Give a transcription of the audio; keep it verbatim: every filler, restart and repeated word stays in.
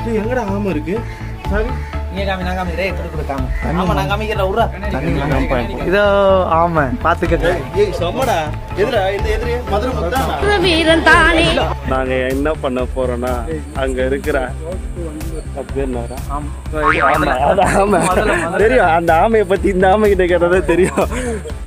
எங்கடா ஆமை இருக்கு சாரி நீ காமி நான் காமி ரே குடு குடு காமி ஆமா நான் காமிக்கற உறா இதோ ஆமா பாத்துக்க ஏய் சம்மடா எதுடா இந்த எதிரே மதுரை முத்தானா வீரன் தானே நாங்க என்ன பண்ண போறோம்னா அங்க இருக்கிற தெரியும் அந்த ஆமையை பத்தி இந்த ஆமை கிட்ட கேட்டதே தெரியும்